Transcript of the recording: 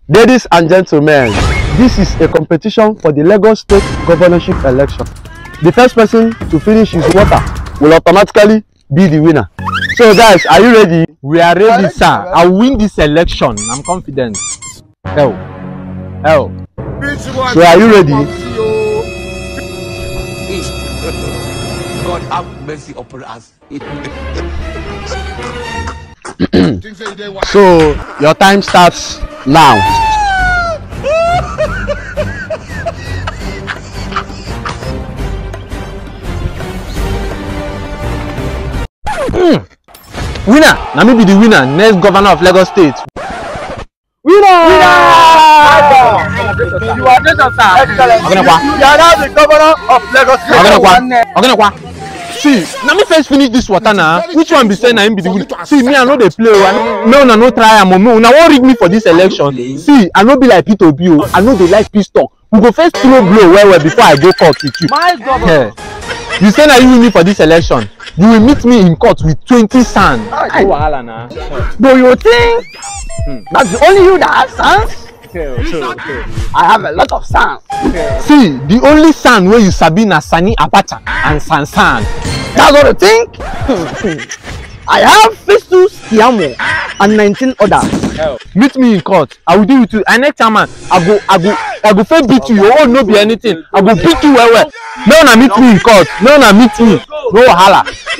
Ladies and gentlemen, this is a competition for the Lagos State governorship election. The first person to finish his water will automatically be the winner. So guys, are you ready? We are ready, sir. I'll win this election. I'm confident. Hell. So are you ready? God have mercy upon us. So your time starts now. Winner! Now me be the winner, next governor of Lagos State. Winner! You are the governor of Lagos State. See, now me first finish this water now. Which one be saying I be the winner? See, me I know they play. No try am. No, now won't rig me for this election. See, I know be like P2B. I know they like peace talk. We go first throw blow well before I go court with you. My governor. You say now you win me for this election. You will meet me in court with 20 sand. Do you think that's the only you that has sands? I have a lot of sand. See, the only sand where you sabi na Sani Abacha and Sansan. That's what you think? I have Festus Kiamo and 19 others. Meet me in court. I will deal with you. And next time, I go first beat you. Your own no be anything. I go beat you well. No, na meet me in court. No, na meet me. No wahala.